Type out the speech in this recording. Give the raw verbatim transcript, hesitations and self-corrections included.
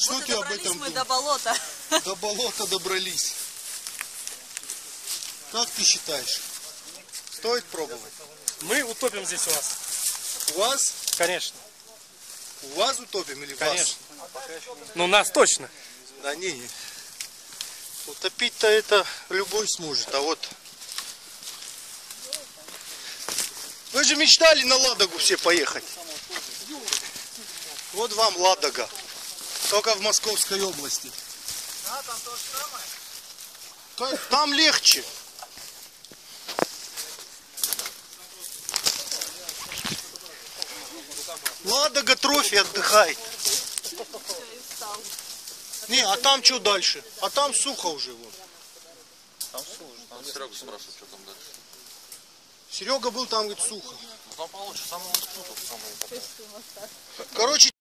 Что Вот ты об добрались этом мы думаешь? до болота. До болота добрались. Как ты считаешь? Стоит пробовать? Мы утопим здесь у вас. У вас? Конечно. У вас утопим или Конечно. вас? Ну, нас точно. Да не, не. Утопить-то это любой сможет, а вот... Вы же мечтали на Ладогу все поехать. Вот вам Ладога. Только в Московской области. А, там то же самое? Там легче. Ладога трофи отдыхай. Не, а там что дальше? А там сухо уже. Вон. Там сухо, там Серега спрашивает, что там дальше. Серега был там, говорит, сухо. Ну там получше, самого спутал, самого. Короче,